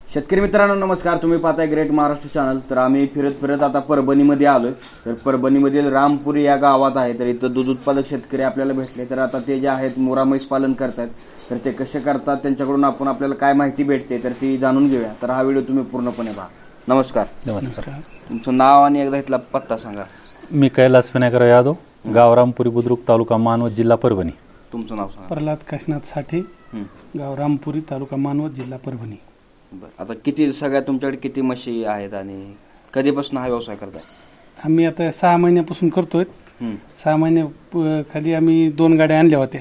शेतकरी मित्रांनो नमस्कार. तुम्ही पाहताय ग्रेट महाराष्ट्र चॅनल. तर आम्ही फिरत आता परभणीमध्ये आलोय. तर परभणीमधील रामपुरी या गावात आहे. तर इथं दूध उत्पादक शेतकरी आपल्याला भेटले. तर आता ते जे आहेत मुरा म्हैस पालन करतात. तर ते कसे करतात त्यांच्याकडून आपण आपल्याला काय माहिती भेटते तर ती जाणून घेऊया. तर हा व्हिडिओ तुम्ही पूर्णपणे पहा. नमस्कार. नमस्कार. तुमचं नाव आणि एकदा इथला पत्ता सांगा. मी कैलास विनायकराव यादव, गाव रामपुरी बुद्रुक, तालुका मानवत, जिल्हा परभणी. तुमचं नाव सांगा. प्रल्हाद काशीनाथ साठी, गाव रामपुरी, तालुका मानवत, जिल्हा परभणी. बरं, आता किती सगळ्या तुमच्याकडे किती म्हशी आहेत आणि कधीपासून हा व्यवसाय करताय? आम्ही आता 6 महिन्यापासून करतोय. 6 महिन्या खाली आम्ही 2 गाड्या आणल्या होत्या.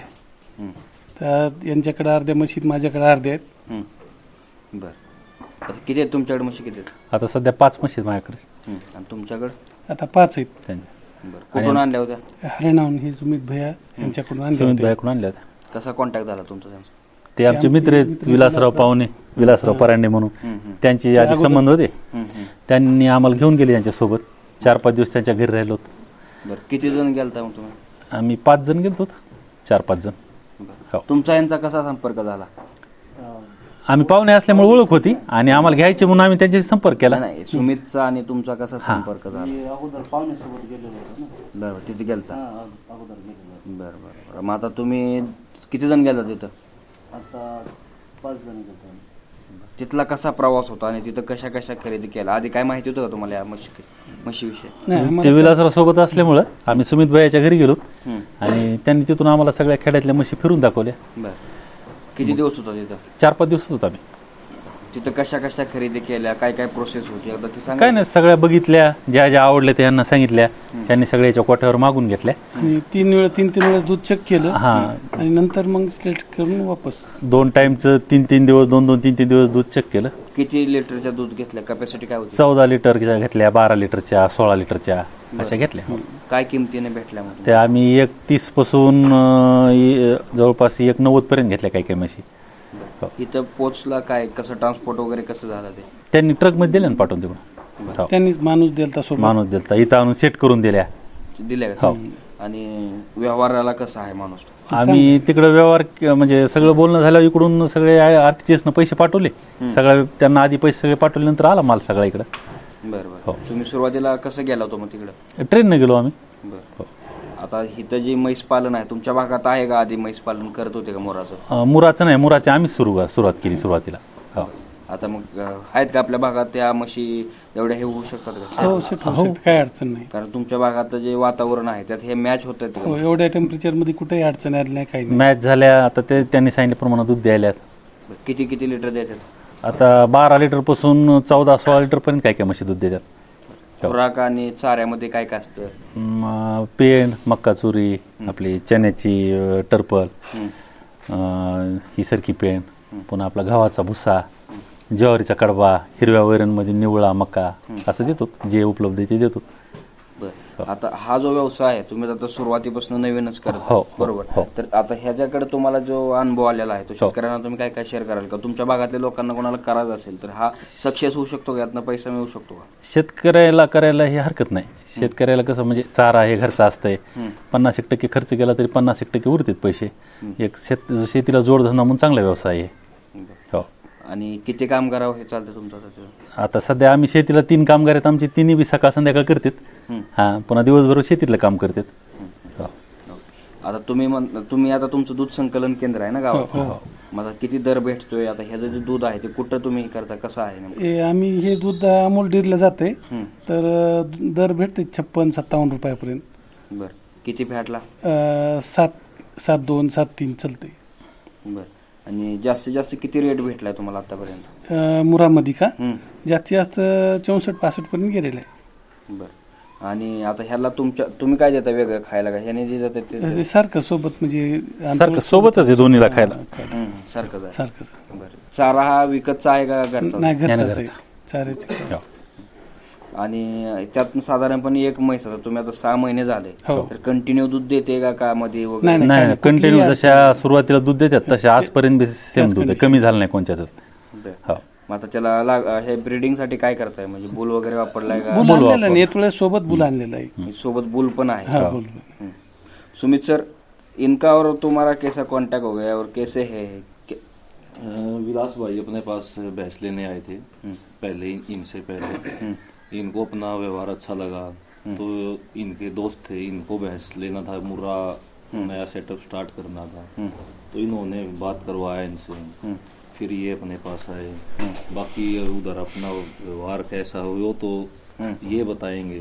तर यांच्याकडे अर्ध्या म्हशीत, माझ्याकडे अर्ध्या आहेत. बरं, आता किती आहेत तुमच्याकडे म्हशी? किती आहेत आता सध्या 5 म्हशी आहेत माझ्याकडे. आणि तुमच्याकडे? आता 5 आहेत. बरं, कुठून आणल्या होत्या? हरिणाहून हे सुमित भैया यांच्याकडून आणल्या सुमित होत्या. भाईकडून आणल्या होत्या. कसा कॉन्टॅक्ट झाला तुमचा त्यांचा? ते आमचे मित्र आहेत, विलासराव पाहुणे, विलासराव परांडे म्हणून. त्यांची आधी संबंध होते. त्यांनी आम्हाला घेऊन गेले त्यांच्यासोबत. 4-5 दिवस त्यांच्या घरी राहिलो होतो. बरं, किती जण गेलता मग तुम्ही? आम्ही 5 जण गेलो होतो. 4-5 जण. हो. तुमचा यांचा कसा संपर्क झाला? आम्ही पाहुणे असल्यामुळे ओळख होती आणि आम्हाला घ्यायचे म्हणून आम्ही त्यांच्याशी संपर्क केला. नाही, सुमितचा आणि तुमचा कसा संपर्क झाला? अगोदर पाहुण्यासोबत गेलेलो होतो ना. बरं, तिथे गेलता. अगोदर गेलेलो. बरं बरं बरं. मग आता तुम्ही किती जण गेला तिथं? आता 5 जण गेलो. तिथला कसा प्रवास होता आणि तिथं कशा कशा खरेदी केला? आधी काय माहिती होतं का तुम्हाला या म्हशीविषयी? ते विलासराव सोबत असल्यामुळं आम्ही सुमित भाईच्या घरी गेलो आणि त्यांनी तिथून आम्हाला सगळ्या खेड्यातल्या म्हशी फिरून दाखवल्या. बरं, किती दिवस होता तिथं? 4-5 दिवस होतो आम्ही तिथं. कशा कशा खरेदी केल्या, काय काय प्रोसेस होती एकदा ती सांगा. काय नाही, सगळ्या बघितल्या, ज्या ज्या आवडल्या त्या यांना सांगितल्या. त्यांनी सगळ्याच्या कोठ्यावर मागून घेतल्या. आणि 3 वेळा दूध चेक केलं. आणि नंतर मग सिलेक्ट करून वापस 2 टाइमचं 3-3 दिवस, 2-2, 3-3 दिवस दूध चेक केलं. किती लिटरच्या दूध घेतल्या? कॅपॅसिटी काय होती? 14 लिटरच्या घेतल्या, 12 लिटरच्या, 16 लिटरच्या अशा घेतल्या. काय किमतीने भेटल्या मग? त्या आम्ही 1.30 पासून जवळपास 1.90 पर्यंत घेतल्या काही काही म्हशी. इथं पोचला काय, कसं ट्रान्सपोर्ट वगैरे कसं झालं ते? त्यांनी ट्रक मध्ये दिल्या ना पाठवून तिकडून. त्यांनी माणूस दिलता सोबत. माणूस दिलता, इथं आणून सेट करून दिल्या. का? आणि व्यवहाराला कसा आहे माणूस? आम्ही तिकडे व्यवहार म्हणजे सगळं बोलणं झालं, इकडून सगळे RTGS न पैसे पाठवले. सगळं त्यांना आधी पैसे सगळे पाठवले, नंतर आला माल सगळा इकडे. बरं. तुम्ही सुरुवातीला कसं गेला होतो मग तिकडे? ट्रेनने गेलो आम्ही. बरं. आता इथं जे म्हैस पालन आहे तुमच्या भागात आहे का? आधी म्हैस पालन करत होते का मुराचं? मुराचं नाही, मुराची आम्ही सुरुवात केली सुरुवातीला. आता मग आहेत का आपल्या भागात त्या म्हशी एवढ्या हे होऊ शकतात का? हो, काय अडचण नाही. कारण तुमच्या भागात जे वातावरण आहे त्यात हे मॅच होत आहेत का? एवढ्या टेम्परेचर मध्ये कुठेही अडचण आली नाही, काही नाही. मॅच झाल्या. आता ते त्यांनी सांगितल्याप्रमाणे दूध द्यायला. किती किती लिटर देतात? आता 12 लिटर पासून 14-16 लिटर पर्यंत काय काय म्हशी दूध देतात. खुराक आणि चाऱ्यामध्ये काय काय असतं? पेंड, मक्का चुरी, आपली चण्याची टर्पल, ही सरकी पेंड, पुन्हा आपला गव्हाचा भुसा, ज्वारीचा कडबा, हिरव्या वैरणमध्ये निवळा, मका असं देतो. जे उपलब्ध आहे ते देतो. आता हा जो व्यवसाय आहे तुम्ही आता सुरुवातीपासून नवीनच करता, बरोबर? तर आता ह्याच्याकडे तुम्हाला जो अनुभव आलेला आहे तो शेतकऱ्यांना तुम्ही काय काय शेअर कराल का? तुमच्या भागातल्या लोकांना कोणाला करायचं असेल तर हा सक्सेस होऊ शकतो का? यातनं पैसा मिळू शकतो का? शेतकऱ्याला करायला हे हरकत नाही. शेतकऱ्याला कसं म्हणजे चारा हे घरचा असतंय. 50% खर्च केला तरी 50% उरतात पैसे. एक शेतीला जोडधंदा म्हणून चांगला व्यवसाय आहे. हो. आणि किती कामगार हे चालतं तुमचं? आता सध्या आम्ही शेतीला 3 कामगार आहेत. आमचे 3 बी सकाळ संध्याकाळ करतात. पुन्हा दिवसभर शेतीतलं काम करतात. आता तुम्ही आता तुमचं दूध संकलन केंद्र आहे ना गावात? मला किती दर भेटतोय? आता ह्याचं जे दूध आहे ते कुठं तुम्ही करता, कसं आहे? आम्ही हे दूध अमूल डेअरीला जाते. तर दर भेटते 56-57 रुपयापर्यंत. बरं, किती फॅटला? 7.2, 7.3 चालते. बरं, आणि जास्तीत जास्त किती रेट भेटलाय तुम्हाला आतापर्यंत? मुरामध्ये का? जास्तीत जास्त 64-65 पर्यंत गेलेला आहे. बरं, आणि आता ह्याला तुम्ही काय देता वेगळं खायला का? ह्याने जे जातात ते सारखं सोबत, म्हणजे सोबतच आहे दोन्हीला खायला. सारखंच. बरं, चारा हा विकतचा आहे का घरचा? नाही, घरचाच आहे. चारायचं. आणि त्यात साधारणपणे एक म्हैस, आता तुम्ही आता 6 महिने झाले तर कंटिन्यू दूध देते का मध्ये वगैरे? नाही, कंटिन्यू जशा सुरुवातीला दूध देतात तशा आजपर्यंत सेम दूध आहे, कमी झालं नाही कोणत्याच. मग आता त्याला हे ब्रीडिंग साठी काय करताय? म्हणजे बुल वगैरे वापरलाय का? बुल आणलेला नाही, तुला सोबत बुल आणलेला आहे. सोबत बुल पण आहे. सुमित सर, इनका और तुम्हारा कैसा कांटेक्ट हो गया और कैसे है विलास भाई अपने पास भैंस लेने आए थे पहले इनसे पहले। इनको अपना व्यवहार अच्छा लगा तो इनके दोस्त थे, इनको भैंस लेना था, मुर्रा नया सेटअप स्टार्ट करना था, तो इन्होंने बात करवाया इनसे, फिर ये अपने पास आए। बाकी उधर अपना व्यवहार कैसा हो वो तो ये बताएंगे।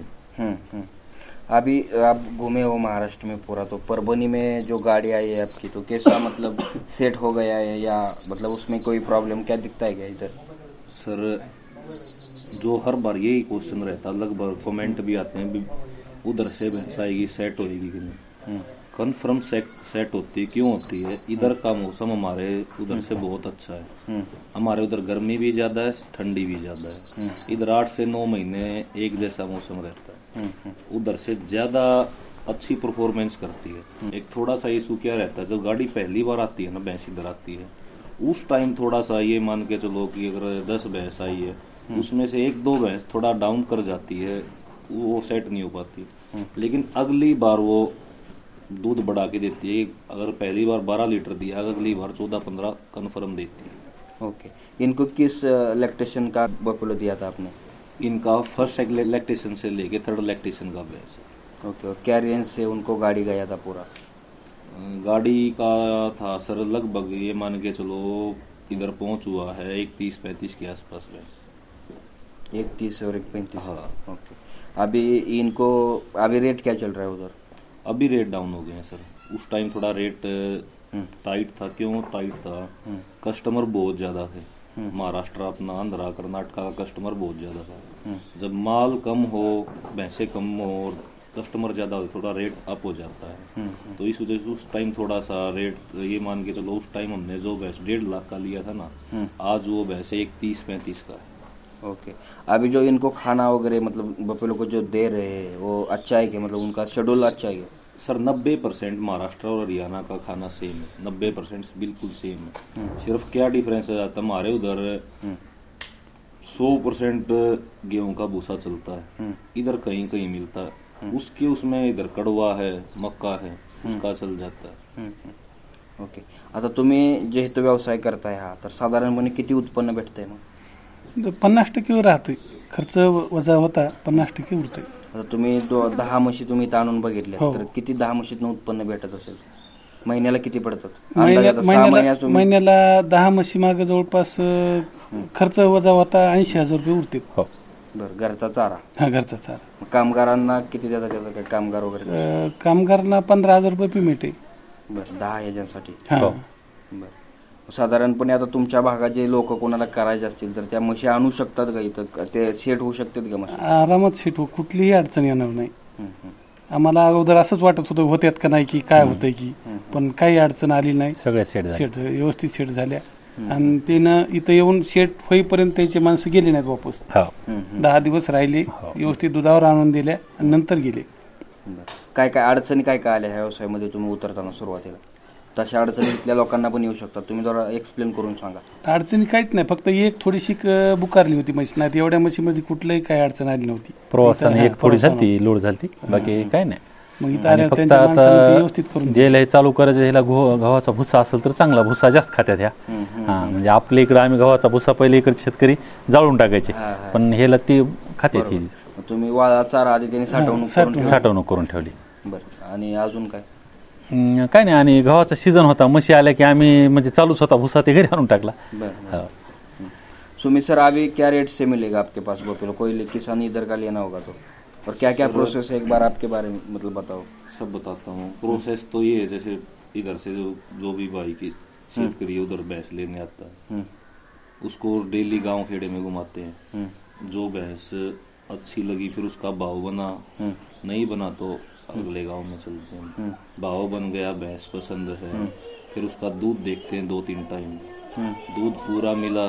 अभी आप घूमे हो महाराष्ट्र में पूरा, तो परभनी में जो गाड़ी आई है आपकी, तो कैसा मतलब सेट हो गया है या मतलब उसमें कोई प्रॉब्लम क्या दिखता है क्या इधर? सर जो हर बार यही क्वेश्चन रहता, लगभग कमेंट भी आते हैं भी उधर से भैंस आएगी सेट होएगी कि नहीं। कन्फर्म सेट होती है, क्यों होती है? इधर का मौसम हमारे उधर से बहुत अच्छा है। हमारे उधर गर्मी भी ज्यादा है, ठंडी भी ज्यादा है। इधर 8 से 9 महीने एक जैसा मौसम रहता है। उधर से ज्यादा अच्छी परफॉर्मेंस करती है। एक थोड़ा सा इशू क्या रहता है, जब गाड़ी पहली बार आती है ना, भैंस इधर आती है, उस टाइम थोड़ा सा ये मान के चलो कि अगर 10 भैंस आई है, उसमें से 1-2 भैंस थोड़ा डाउन कर जाती है, वो सेट नहीं हो पाती। लेकिन अगली बार वो दूध बढ़ा के देती है। अगर पहली बार 12 लीटर दिया, अगली बार 14-15 कन्फर्म देती है। ओके, इनको किस लैक्टेशन का बफेलो दिया था आपने? इनका फर्स्ट लैक्टेशन से लेके 3rd लैक्टेशन का भैंस है। ओके, और क्या रेंज से उनको गाड़ी गया था पूरा? गाड़ी का था सर लगभग ये मान के चलो इधर पहुंच हुआ है 1:30-35 के आसपास भैंस। 1:30 और 1:35। हाँ। ओके, अभी इनको अभी रेट क्या चल रहा है उधर? अभी रेट डाउन हो गए हैं सर। उस टाइम थोड़ा रेट टाइट था। क्यों टाइट था? कस्टमर बहुत ज्यादा थे। महाराष्ट्र, अपना आंध्रा, कर्नाटका का कस्टमर बहुत ज्यादा था। जब माल कम हो, भैंसे कम हो और कस्टमर ज्यादा हो, थोड़ा रेट अप हो जाता है। तो इस वजह से उस टाइम थोड़ा सा रेट ये मान के चलो, उस टाइम हमने जो भैंस 1.5 लाख का लिया था ना, आज वो भैंस 1:30-35 का है। ओके, अभी जो इनको खाना वगैरह मतलब बफेलो को जो दे रहे हैं वो अच्छा है कि मतलब उनका शेड्यूल अच्छा है? सर 90% महाराष्ट्र और हरियाणा का खाना सेम है। 90% बिल्कुल सेम है। सिर्फ क्या डिफरेंस आ जाता है, हमारे उधर 100% गेहूं का भूसा चलता है, इधर कहीं कहीं मिलता है। उसके उसमें इधर कड़वा है, मक्का है, उसका चल जाता है। ओके, आता तुम्ही जेहेतु व्यवसाय करताय हा, तर साधारणपणे किती उत्पन्न भेटतंय मग? 50% राहते, खर्च वजा होता 50% उरते. आता तुम्ही 10 म्हशी तुम्ही इथं आणून बघितल्या, हो. तर किती 10 म्हशीतनं उत्पन्न भेटत असेल? महिन्याला किती पडतात? अंदाजे आता 6 महिन्यात महिन्याला तुम्ही महिन्याला 10 म्हशी मागे जवळपास खर्च वजा होता 80,000 रुपये उरते. हो. बरं, घरचा चारा. हा, घरचा चारा. मग कामगारांना किती देतात? त्याचं काय कामगार वगैरे? कामगारांना 15,000 रुपये पेमेंट आहे. बरं, 10 ह्याच्यासाठी. हा. हो. बरं, साधारणपणे आता तुमच्या भागात जे लोक कोणाला करायचे असतील तर त्या म्हशी आणू शकतात का इथं? ते सेट होऊ शकतात का म्हशी? आरामात सीट हो, कुठलीही अडचण येणार नाही. हं, हं. आम्हाला अगोदर असंच वाटत होतं होत्यात का नाही की काय होतंय की, पण काही अडचण आली नाही. सगळ्या सेट झाले. शेट व्यवस्थित शेट झाल्या आणि त्यानं इथं येऊन शेट होईपर्यंत त्याचे माणसं गेले नाहीत वापस. हो. 10 दिवस राहिले, व्यवस्थित दुधावर आणून दिल्या आणि नंतर गेले. बरं. काय काय अडचणी काय काय आल्या ह्या व्यवसायामध्ये तुम्ही उतरताना सुरुवातीला? तशा अडचणी इथल्या लोकांना पण येऊ शकतात, तुम्ही जरा एक्सप्लेन करून सांगा. अडचणी काहीच नाही, फक्त एक थोडीशी बुकारली होती म्हशी, नाही एवढ्या म्हशीमध्ये कुठलंही काही अडचण आली नव्हती. प्रवासाने इथं, एक थोडी प्रवासानं. झाली, लोड झाली, बाकी काय नाही. मग इथं आणि आल्यावर फक्त त्यांच्या माणसानं ते व्यवस्थित आता करून ज्याला हे चालू करायचं, ह्याला गव्हाचा भुसा असेल तर चांगला भुसा जास्त खात्यात ह्या. हा, म्हणजे आपल्या इकडे आम्ही गव्हाचा भुसा पहिले इकडे शेतकरी जाळून टाकायचे, पण ह्याला ते खात्यात ही मग तुम्ही वाळा चारा आधी त्यांनी साठवणूक करून ठेवली. साठवणूक करून ठेवली. बरं, आणि अजून काय? काय नाही, आणि गव्हाचा सीझन होता, म्हशी आल्या की आम्ही म्हणजे चालूच होता भुसा, ते घरी आणून टाकला. बरं. हो. सुमित सर, अभी क्या रेट से मिलेगा आपके पास बफेलो? कोई किसान इधर का लेना होगा तो, और क्या क्या प्रोसेस है, एक बार आपके बारे में मतलब बताओ. सब बताता हूँ. प्रोसेस तो ये है, जैसे इधर से जो भी भाई की शेतकरी उधर भैंस लेने आता है, उसको डेली गांव खेड़े में घुमाते हैं. जो भैंस अच्छी लगी फिर उसका भाव बना, नहीं बना तो अगले गांव में चलते हैं. भाव बन गया, भैंस पसंद है, फिर उसका दूध देखते हैं 2-3 टाइम. दूध पूरा मिला,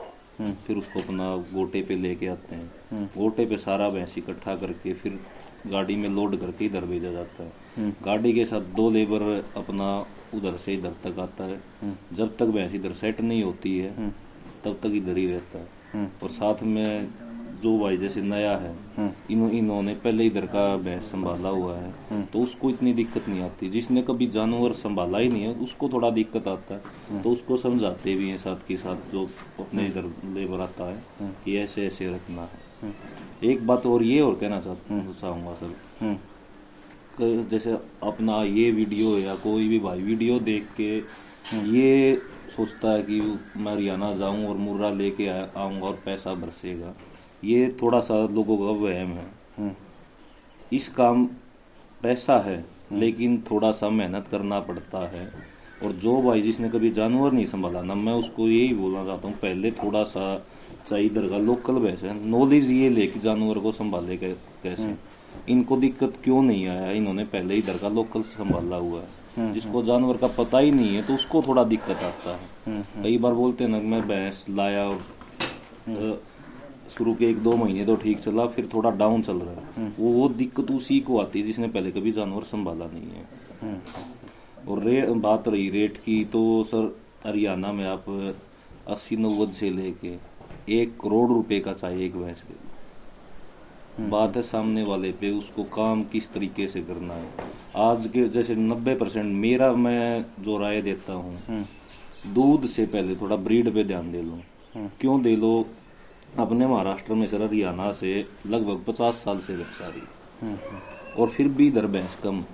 फिर उसको अपना गोटे पे लेके आते हैं. गोटे पे सारा भैंस इकट्ठा करके फिर गाड़ी में लोड करके इधर भेजा जाता है. गाड़ी के साथ 2 लेबर अपना उधर से इधर तक आता है. जब तक भैंस इधर सेट नहीं होती है तब तक इधर ही रहता है. और साथ में जो भाई जैसे नया है, इन्होंने पहले इधर का भैंस संभाला हुआ है, तो उसको इतनी दिक्कत नहीं आती। जिसने कभी जानवर संभाला ही नहीं है उसको थोड़ा दिक्कत आता है, तो उसको समझाते भी हैं साथ के साथ जो अपने इधर लेबर आता है कि ऐसे ऐसे रखना है। एक बात और ये और कहना चाहूंगा सर, जैसे अपना ये वीडियो या कोई भी भाई वीडियो देख के ये सोचता है कि मैं हरियाणा जाऊं और मुर्रा लेके आऊंगा और पैसा बरसेगा, ये थोड़ा सा लोगों का वहम है। इस काम पैसा है लेकिन थोड़ा सा मेहनत करना पड़ता है। और जो भाई जिसने कभी जानवर नहीं संभाला ना, मैं उसको यही बोलना चाहता हूँ, पहले थोड़ा सा चाहे इधर का लोकल भैंस है नॉलेज ये लेके जानवर को संभाले कैसे। इनको दिक्कत क्यों नहीं आया, इन्होंने पहले इधर का लोकल संभाला हुआ है। जिसको जानवर का पता ही नहीं है तो उसको थोड़ा दिक्कत आता है। कई बार बोलते हैं ना, मैं भैंस लाया और शुरू के 1-2 महीने तो ठीक चला, फिर थोड़ा डाउन चल रहा है, वो दिक्कत उसी को आती है जिसने पहले कभी जानवर संभाला नहीं है। और बात रही रेट की, तो सर हरियाणा में आप 80-90 से लेके 1 करोड़ रुपए का चाहिए एक भैंस के। बात है सामने वाले पे, उसको काम किस तरीके से करना है। आज के जैसे 90% मेरा, मैं जो राय देता हूँ, दूध से पहले थोड़ा ब्रीड पे ध्यान दे लो। क्यों दे लो, अपने महाराष्ट्र में सर हरियाणा से लगभग 50 साल से भैंस आ रही है और फिर भी इधर भैंस कम।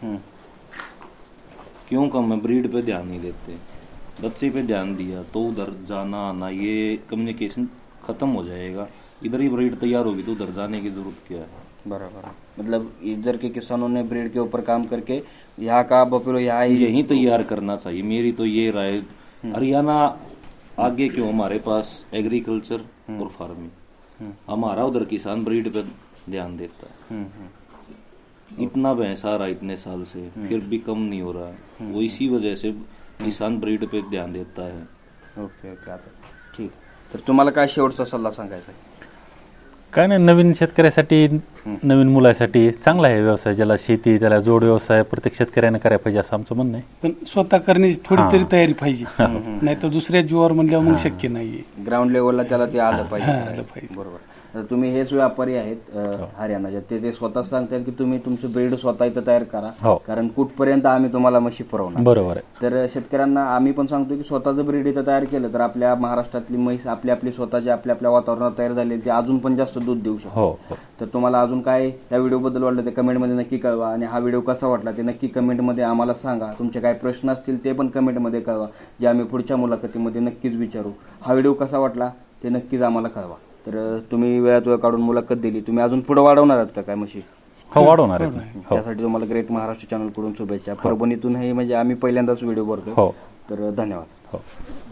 क्यों कम है, ब्रीड पे ध्यान नहीं देते। बच्चे पे ध्यान दिया तो उधर जाना आना ये कम्युनिकेशन खत्म हो जाएगा। इधर ही ब्रीड तैयार होगी तो उधर जाने की जरूरत क्या है। बराबर है। मतलब इधर के किसानों ने ब्रीड के ऊपर काम करके यहाँ का बफेलो यहाँ ही यही तैयार करना चाहिए, मेरी तो ये राय। हरियाणा आगे क्यों, हमारे पास एग्रीकल्चर और फार्मिंग, हमारा उधर किसान ब्रीड पे ध्यान देता है। इतना भैंस आ रहा है इतने साल से, फिर भी कम नहीं हो रहा है। वो इसी वजह से किसान ब्रीड पे ध्यान देता है। ओके ओके, आता ठीक। तर तुम्हाला काय शेवटचा सल्ला सांगायचा आहे? काय नाही, नवीन शेतकऱ्यासाठी, नवीन मुलासाठी चांगला आहे व्यवसाय. ज्याला शेती, त्याला जोड व्यवसाय प्रत्येक शेतकऱ्याने करायला पाहिजे असं आमचं म्हणणं आहे. पण स्वतः करण्याची थोडी तरी तयारी पाहिजे, नाही तर दुसऱ्या जीवावर म्हणल्यावर मग शक्य नाहीये. ग्राउंड लेवलला त्याला ते आलं पाहिजे. आलं पाहिजे. बरोबर. आता तुम्ही हेच व्यापारी आहेत हरियाणाचे, ते स्वतः सांगतात की तुम्ही तुमचं ब्रीड स्वतः इथं तयार करा, हो. कारण कुठपर्यंत आम्ही तुम्हाला म्हशी पुरवणार. बरोबर आहे. तर शेतकऱ्यांना आम्ही पण सांगतो की स्वतःचं ब्रीड इथं तयार केलं तर आपल्या महाराष्ट्रातली म्हैस आपली स्वतःची आपल्या वातावरणात तयार झाली ते अजून पण जास्त दूध देऊ शकतो. हो. तर तुम्हाला अजून काय या व्हिडिओबद्दल वाटलं ते कमेंटमध्ये नक्की कळवा, आणि हा व्हिडिओ कसा वाटला ते नक्की कमेंटमध्ये आम्हाला सांगा. तुमचे काय प्रश्न असतील ते पण कमेंटमध्ये कळवा, जे आम्ही पुढच्या मुलाखतीमध्ये नक्कीच विचारू. हा व्हिडिओ कसा वाटला ते नक्कीच आम्हाला कळवा. तर तुम्ही वेळात वेळ काढून मुलाखत दिली, तुम्ही अजून पुढे वाढवणार आहात का काय म्हशी? हो, वाढवणार आहे. त्यासाठी तुम्हाला ग्रेट महाराष्ट्र चॅनल कडून शुभेच्छा. परभणीतून हे म्हणजे आम्ही पहिल्यांदाच व्हिडिओ बघतो. तर धन्यवाद. हो.